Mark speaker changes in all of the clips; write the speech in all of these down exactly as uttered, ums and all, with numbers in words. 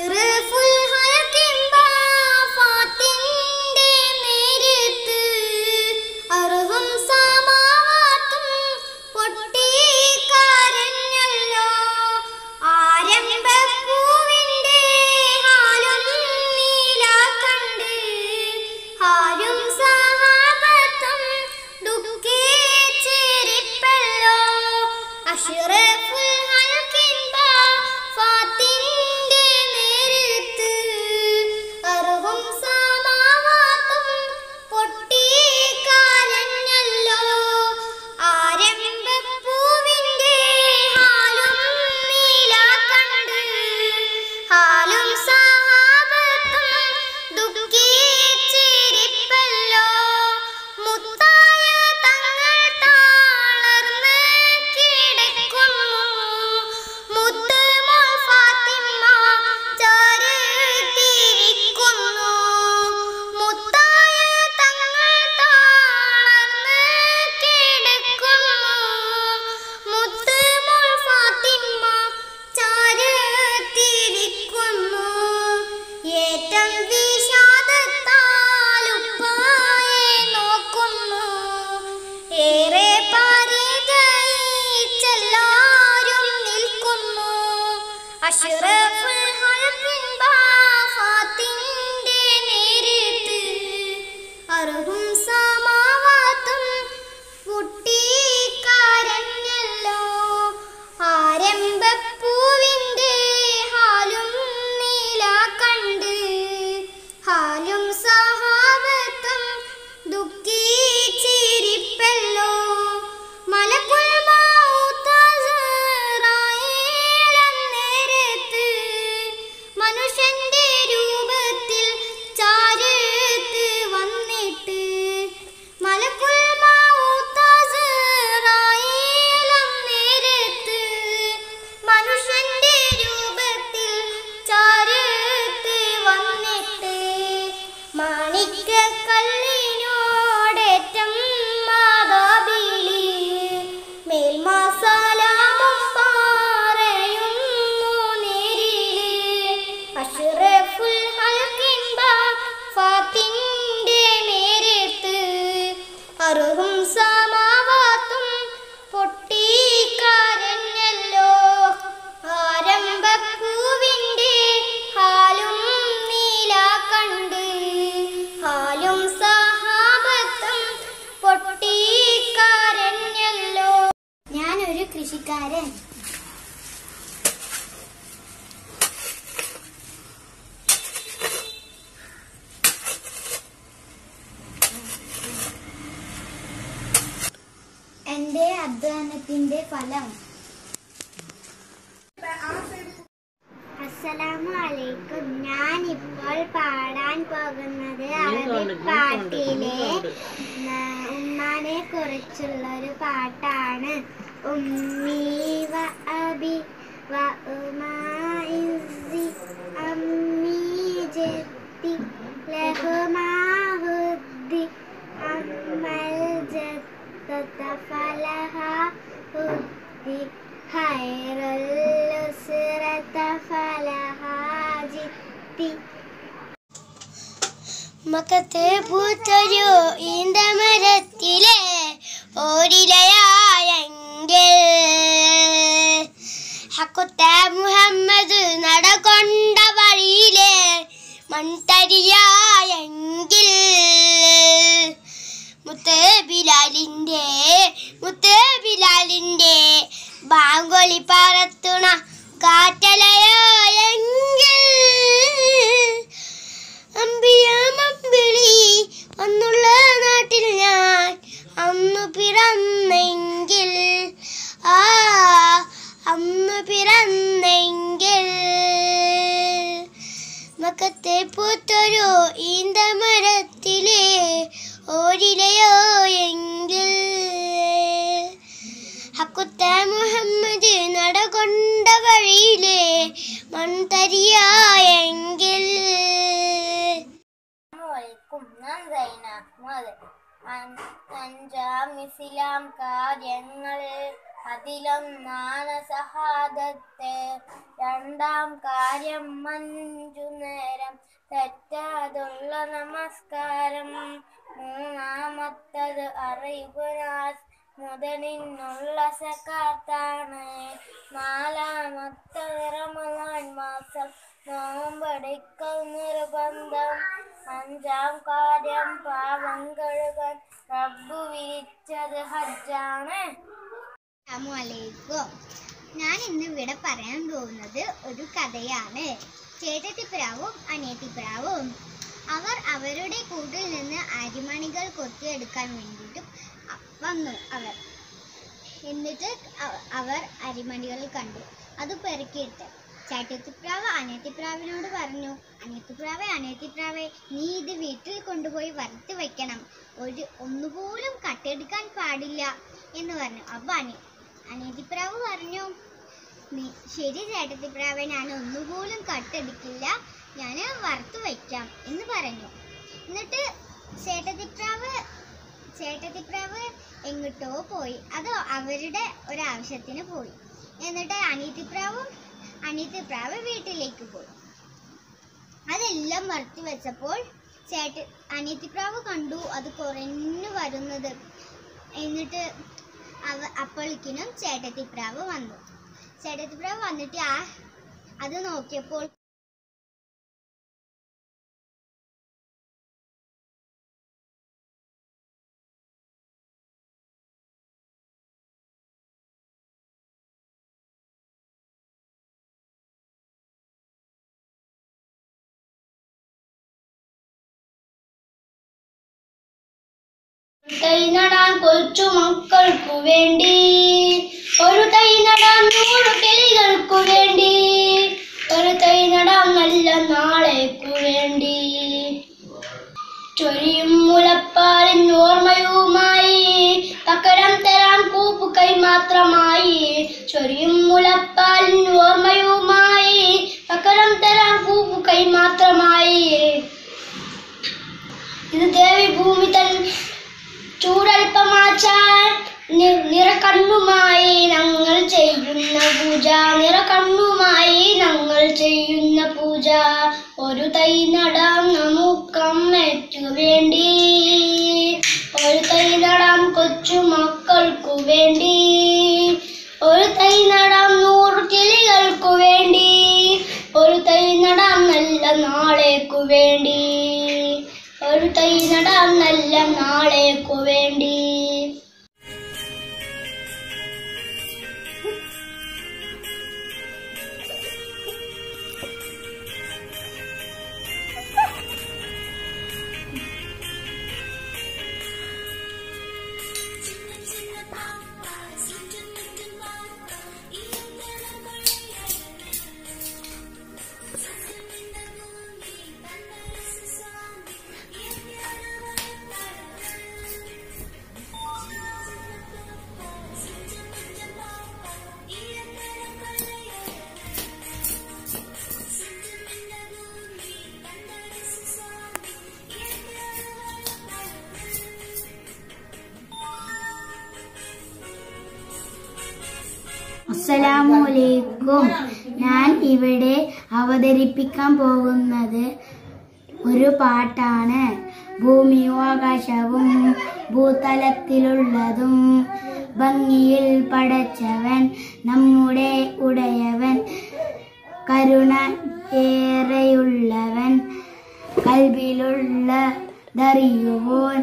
Speaker 1: അഷ്റഫുൽ ഹൽഖിൻ ഫാത്തിന്റെ നേരത്ത് അർഹും സമാവാത്തും പൊട്ടിക്കരഞ്ഞല്ലോ. ആരംഭപ്പൂവിന്റെ ഹാലും നീല കണ്ട് ഹാലും സഹാബത്തും ദുഃഖിച്ചിരിപ്പല്ലോ. അഷ്റഫുൽ ഹൽഖിൻ ഫാത്തിന്റെ നേരത്ത് അർഹും സമാവാത്തും പൊട്ടിക്കരഞ്ഞല്ലോ. ആരംഭപ്പൂവിന്റെ ഹാലും നീല കണ്ട് ഹാലും സഹാബത്തും ദുഃഖിച്ചിരിപ്പല്ലോ. മുത്തായ തങ്ങൾ താളർന്ന് കിടക്കുന്നു. മുത്തുമോൾ ഫാത്തിമ ചാരത്തിരിക്കുന്നു. മുത്തായ തങ്ങൾ താളർന്ന് കിടക്കുന്നു. മുത്തുമോൾ ഫാത്തിമ ചാരത്തിരിക്കുന്നു. ഏറ്റം വിഷാദത്താൽ ഉപ്പായെ നോക്കുന്നു. ഏറെ പരിചയിച്ചെല്ലാരും നിൽക്കുന്നു. അഷ്റഫുൽ ഹൽഖിൻ ഫാത്തിന്റെ നേരത്ത് അർഹും സമാവാത്തും പൊട്ടിക്കരഞ്ഞല്ലോ. ആരംഭപ്പൂവിന്റെ ഹാലും നീല കണ്ട് ഹാലും സഹാബത്തും ദുഃഖിച്ചിരിപ്പല്ലോ. മലക്കുൽ മൗത്ത് അസ്റായീൽ അന്നേരത്ത് മനുഷ്യന്റെ രൂപത്തിൽ ചാരത്ത് വന്നിട്ട് മലക്കുൽ മൗത്ത് അസ്റായീൽ അന്നേരത്ത് മനുഷ്യന്റെ രൂപത്തിൽ ചാരത്ത് വന്നിട്ട് മാണിക്യക്കല്ലിനോടേറ്റം മാതാപിളി മേൽമാസലാമും പറയുന്നു നേരില്. അഷ്റഫുൽ ഹൽഖിൻ ഫാത്തിന്റെ നേരത്ത് അർഹും സമാവാത്തും പൊട്ടിക്കരഞ്ഞല്ലോ. ആരംഭപ്പൂവിന്റെ ഹാലും നീല കണ്ട് ഹാലും സഹാബത്തും പൊട്ടിക്കരഞ്ഞല്ലോ. ഞാനൊരു കൃഷിക്കാരൻ. എന്റെ അധ്വാനത്തിന്റെ ഫലം. അസ്സലാമു അലൈക്കും. ഞാൻ ഇപ്പോൾ പാടാൻ പോകുന്നത് അറബിക് പാട്ടിലെ ഉമ്മാനെ കുറിച്ചുള്ള ഒരു പാട്ടാണ്. ഉമ്മി വ അബി വ ഉമാഇസി അമ്മി ജത്തി ലഹുമാ ഹുദ്ദി അമ്മൽ ജത്തത ഫലഹാ ഹുദ്ദി ഖൈറുൽ ഉസ്റത ഫലഹാ ജിത്തി. മക്കത്തെ പൂത്തൊരു ഈന്തമരത്തിലെ ഓരിലയായെങ്കിൽ ഹക്കുത്ത മുഹമ്മദ് നടകൊണ്ട വഴിയിലെ മൺതരിയായെങ്കിൽ മുത്ത് ബിലാലിന്റെ മുത്ത് ബിലാലിന്റെ ബാങ്കൊലി പറത്തുണ കാറ്റലയായെങ്കിൽ അമ്പിയാമമ്പിളി അന്നുള്ള നാട്ടിൽ ഞാൻ അന്നു പിറന്നെങ്കിൽ ആ അന്നു പിറന്നെങ്കിൽ മക്കത്തെ പൂത്തൊരു ഈന്തമരത്തിലെ ഓരിലയോ എങ്കിൽ ഹക്കുത്ത മുഹമ്മദ് നടകൊണ്ട വഴിയിലെ മൺതരിയായെങ്കിൽ. ഞാൻ സൈന അഹ്മദ്. അഞ്ചാം ഇസ്ലാം കാര്യങ്ങൾ അതിലൊന്നാണ് സഹാദത്ത്. രണ്ടാം കാര്യം അഞ്ചു നേരം തെറ്റാതുള്ള നമസ്കാരം. മൂന്നാമത്തത് അറിവുനാസ് മുതലിനുള്ള സക്കാത്താണ്. നാലാമത്തത് റമളാൻ മാസം നോമ്പെടുക്കൽ നിർബന്ധം. അഞ്ചാം കാര്യം പാപം കഴുകാൻ റബ്ബ് വിരിച്ചത് ഹജ്ജാണ്.
Speaker 2: അസ്സലാമുഅലൈക്കും. ഞാൻ ഇന്ന് ഇവിടെ പറയാൻ പോകുന്നത് ഒരു കഥയാണ്. ചേട്ടത്തിപ്രാവും അനിയത്തിപ്രാവും. അവർ അവരുടെ കൂട്ടിൽ നിന്ന് അരിമണികൾ കൊത്തിയെടുക്കാൻ വേണ്ടിയിട്ട് വന്നു അവർ. എന്നിട്ട് അവർ അരിമണികൾ കണ്ടു. അത് പെറുക്കിയിട്ട് ചേട്ടത്തിപ്രാവ് അനിയത്തിപ്രാവിനോട് പറഞ്ഞു, അനിയത്തിപ്രാവേ അനിയത്തിപ്രാവേ നീ ഇത് വീട്ടിൽ കൊണ്ടുപോയി വറുത്ത് വെക്കണം, ഒരു ഒന്നുപോലും കട്ടെടുക്കാൻ പാടില്ല എന്ന് പറഞ്ഞു. അപ്പൊ അനി അനിയത്തിപ്രാവ് പറഞ്ഞു, നീ ശരി ചേട്ടത്തിപ്രാവേ, ഞാൻ ഒന്നുപോലും കട്ടെടുക്കില്ല, ഞാൻ വറുത്ത് വയ്ക്കാം എന്ന് പറഞ്ഞു. എന്നിട്ട് ചേട്ടത്തിപ്രാവ് ചേട്ടത്തിപ്രാവ് എങ്ങോട്ടോ പോയി. അത് അവരുടെ ഒരാവശ്യത്തിന് പോയി. എന്നിട്ട് അനിയത്തിപ്രാവും അനിയത്തിപ്രാവ് വീട്ടിലേക്ക് പോയി. അതെല്ലാം വറുത്ത് വെച്ചപ്പോൾ ചേട്ട അനിയത്തിപ്രാവ് കണ്ടു അത് കുറഞ്ഞു വരുന്നത്. എന്നിട്ട് അവ അപ്പോഴേക്കിനും ചേട്ടത്തിപ്രാവ് വന്നു. ചേട്ടത്തിപ്രാവ് വന്നിട്ട് ആ അത് നോക്കിയപ്പോൾ
Speaker 1: തൈ നടാൻ കൊച്ചു മക്കൾക്കു വേണ്ടി, ഒരു തൈ നടാൻ നൂറ് കിളികൾക്കു വേണ്ടി, ഒരു തൈ നടാൻ നല്ല നാളേക്കു വേണ്ടി. ചൊരിയും മുലപ്പാലിൻ ഓർമ്മയുമായി പകരം തരാൻ കൂപ്പു കൈ മാത്രമായി. ചൊരിയും മുലപ്പാലിൻ ഓർമ്മയുമായി പകരം തരാൻ കൂപ്പു കൈ മാത്രമായി. ഇത് ദേവി ഭൂമി തൻ ചൂടൽപ്പമാച്ചാൽ നിറകണ്ണുമായി ഞങ്ങൾ ചെയ്യുന്ന പൂജ, നിറകണ്ണുമായി ഞങ്ങൾ ചെയ്യുന്ന പൂജ. ഒരു തൈ നടാം നമുക്കമ്മയ്ക്കു വേണ്ടി, ഒരു തൈ നടാം കൊച്ചു മക്കൾക്കു വേണ്ടി, ഒരു തൈ നടാം നൂറ് കിളികൾക്കു വേണ്ടി, ഒരു തൈ നടാം നല്ല നാളേക്കു വേണ്ടി, ഒരു തൈ നടാം നല്ല നാളേക്കു വേണ്ടി.
Speaker 3: അസ്സലാമലൈക്കും. ഞാൻ ഇവിടെ അവതരിപ്പിക്കാൻ പോകുന്നത് ഒരു പാട്ടാണ്. ഭൂമിയും ആകാശവും ഭൂതലത്തിലുള്ളതും ഭംഗിയിൽ പടച്ചവൻ നമ്മുടെ ഉടയവൻ, കരുണ ഏറെയുള്ളവൻ, കൽബിലുള്ളതറിയുവോൻ,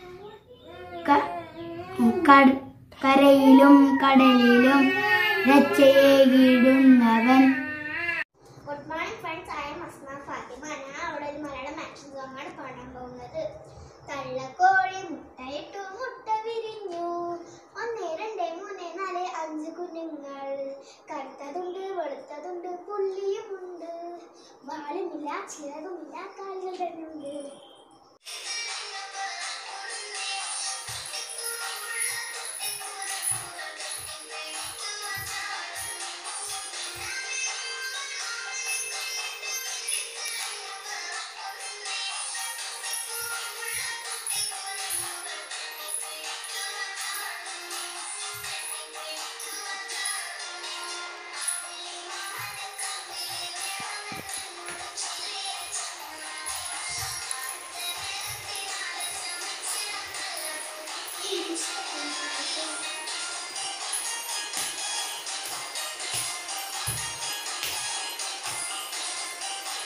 Speaker 3: കരയിലും കടലിലും രക്ഷയേകിടുന്നവൻ.
Speaker 2: Good morning friends, I am Asma Fathima. ഞാൻ അവിടെ ഒരു മലയാളം ആക്ഷൻ സോങ് ആണ് പാടാൻ പോകുന്നത്. തള്ളക്കോഴി മുട്ടയിട്ടു മുട്ട വിരിഞ്ഞു, ഒന്ന് രണ്ട് മൂന്ന് നാല് അഞ്ച് കുഞ്ഞുങ്ങൾ, കറുത്തതുണ്ട് വെളുത്തതുണ്ട് പുള്ളിയുമുണ്ട്, വാലുമില്ല ചിറകുമില്ല കാലുകൾ തന്നെയുണ്ട്.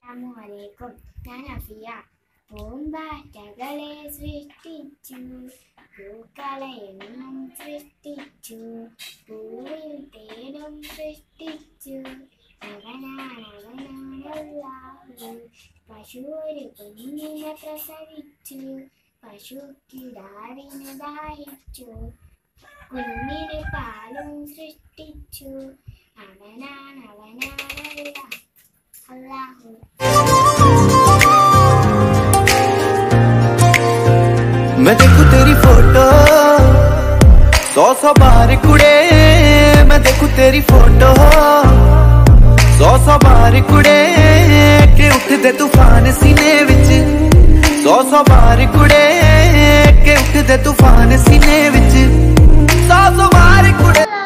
Speaker 2: അസ്സലാമുഅലൈക്കും. ഞാൻ അഫിയ. പൂമ്പാറ്റകളെ സൃഷ്ടിച്ചു, പൂക്കളെന്നും സൃഷ്ടിച്ചു, പൂവിൽ തേനും സൃഷ്ടിച്ചു. അവനാണ് അവനാണല്ലാഹു. പശു ഒരു കുഞ്ഞിനെ പ്രസവിച്ചു, പശുക്കിടാവിന് ദാഹിച്ചു, കുഞ്ഞിന് പാലും സൃഷ്ടിച്ചു. അവനാണ് അവനാണല്ല അല്ലാഹു.
Speaker 4: मैं देखूं तेरी फोटो सौ सौ बार कुड़े, मैं देखूं तेरी फोटो सौ सौ बार कुड़े, के उठदे तूफान सीने विच, सौ सौ बार कुड़े, के उठदे तूफान सीने विच, सौ सौ बार कुड़े।